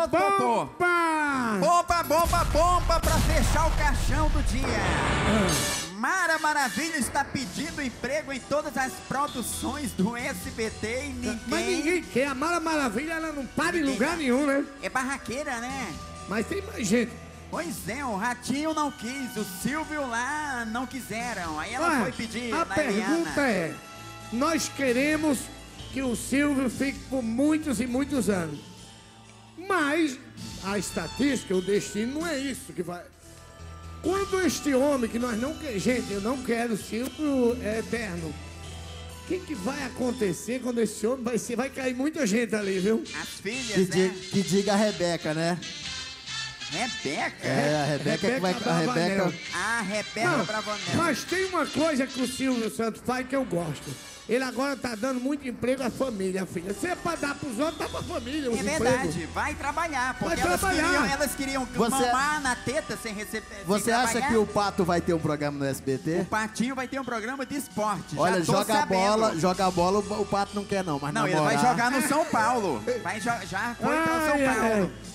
bombas, doutor. Bomba pra fechar o caixão do dia. Mara Maravilha está pedindo emprego em todas as produções do SBT e ninguém... Mas ninguém quer. A Mara Maravilha, ela não para em lugar nenhum, né? É barraqueira, né? Mas tem mais gente. Pois é, o Ratinho não quis, o Silvio lá não quiseram. Aí ela foi pedir a na pergunta Eliana. é, nós queremos que o Silvio fique por muitos e muitos anos. Mas a estatística, o destino não é isso que vai... Quando este homem que nós não queremos... Gente, eu não quero, o Silvio é eterno. O que vai acontecer quando esse homem vai ser? Vai cair muita gente ali, viu? As filhas, né? Que diga a Rebeca, né? Rebeca? É, a Rebeca que vai... A Rebeca... Ah, Rebeca Bravanel. Mas tem uma coisa que o Silvio Santos faz que eu gosto. Ele agora tá dando muito emprego à família, filha. Se é pra dar pros outros, dá pra família. É verdade, vai trabalhar, porque elas queriam mamar na teta sem receber. Você acha que o Pato vai ter um programa no SBT? O Patinho vai ter um programa de esporte. Olha, joga a bola, o Pato não quer não, mas não, ele vai jogar no São Paulo. Já foi para o São Paulo.